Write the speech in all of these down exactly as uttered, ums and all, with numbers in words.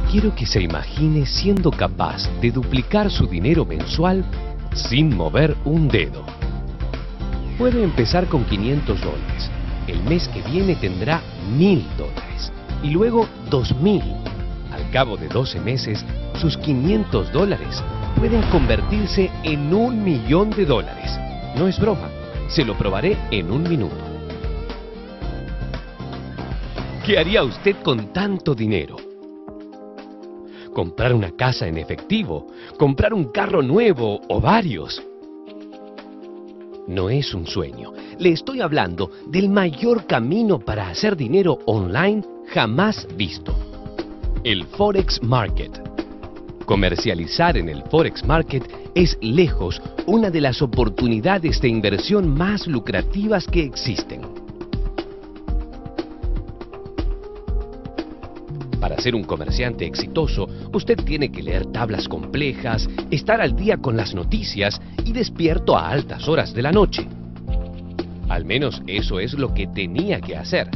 Quiero que se imagine siendo capaz de duplicar su dinero mensual sin mover un dedo. Puede empezar con quinientos dólares. El mes que viene tendrá mil dólares y luego dos mil. Al cabo de doce meses, sus quinientos dólares pueden convertirse en un millón de dólares. No es broma, se lo probaré en un minuto. ¿Qué haría usted con tanto dinero? ¿Comprar una casa en efectivo? ¿Comprar un carro nuevo o varios? No es un sueño. Le estoy hablando del mayor camino para hacer dinero online jamás visto. El Forex Market. Comercializar en el Forex Market es lejos una de las oportunidades de inversión más lucrativas que existen. Para ser un comerciante exitoso, usted tiene que leer tablas complejas, estar al día con las noticias y despierto a altas horas de la noche. Al menos eso es lo que tenía que hacer.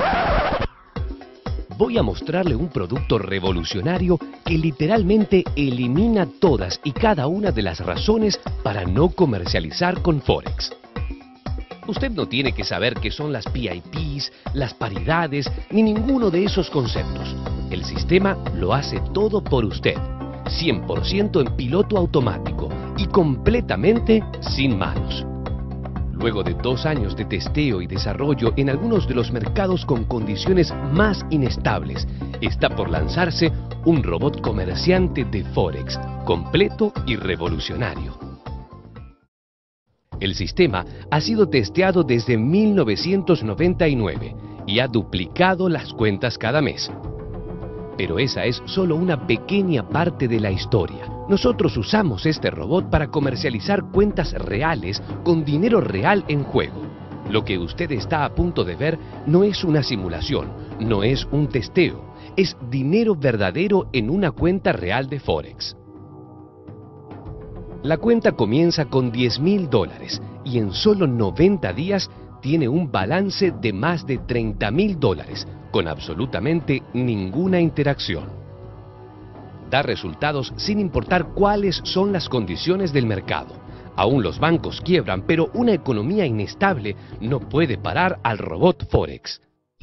Voy a mostrarle un producto revolucionario que literalmente elimina todas y cada una de las razones para no comercializar con Forex. Usted no tiene que saber qué son las P I Ps, las paridades, ni ninguno de esos conceptos. El sistema lo hace todo por usted, cien por ciento en piloto automático y completamente sin manos. Luego de dos años de testeo y desarrollo en algunos de los mercados con condiciones más inestables, está por lanzarse un robot comerciante de Forex, completo y revolucionario. El sistema ha sido testeado desde mil novecientos noventa y nueve y ha duplicado las cuentas cada mes. Pero esa es solo una pequeña parte de la historia. Nosotros usamos este robot para comercializar cuentas reales con dinero real en juego. Lo que usted está a punto de ver no es una simulación, no es un testeo, es dinero verdadero en una cuenta real de Forex. La cuenta comienza con diez mil dólares y en solo noventa días tiene un balance de más de treinta mil dólares, con absolutamente ninguna interacción. Da resultados sin importar cuáles son las condiciones del mercado. Aún los bancos quiebran, pero una economía inestable no puede parar al robot Forex.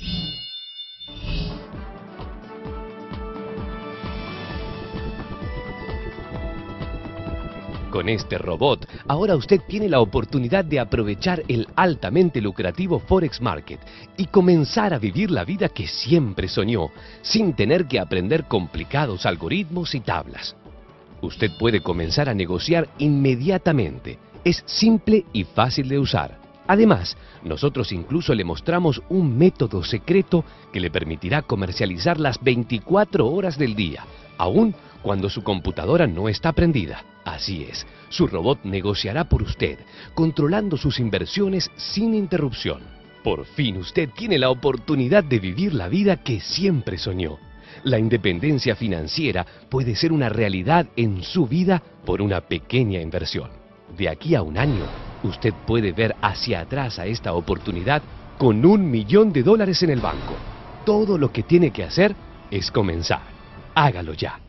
Con este robot, ahora usted tiene la oportunidad de aprovechar el altamente lucrativo Forex Market y comenzar a vivir la vida que siempre soñó, sin tener que aprender complicados algoritmos y tablas. Usted puede comenzar a negociar inmediatamente. Es simple y fácil de usar. Además, nosotros incluso le mostramos un método secreto que le permitirá comercializar las veinticuatro horas del día, aún cuando su computadora no está prendida. Así es, su robot negociará por usted, controlando sus inversiones sin interrupción. Por fin usted tiene la oportunidad de vivir la vida que siempre soñó. La independencia financiera puede ser una realidad en su vida por una pequeña inversión. De aquí a un año, usted puede ver hacia atrás a esta oportunidad con un millón de dólares en el banco. Todo lo que tiene que hacer es comenzar. Hágalo ya.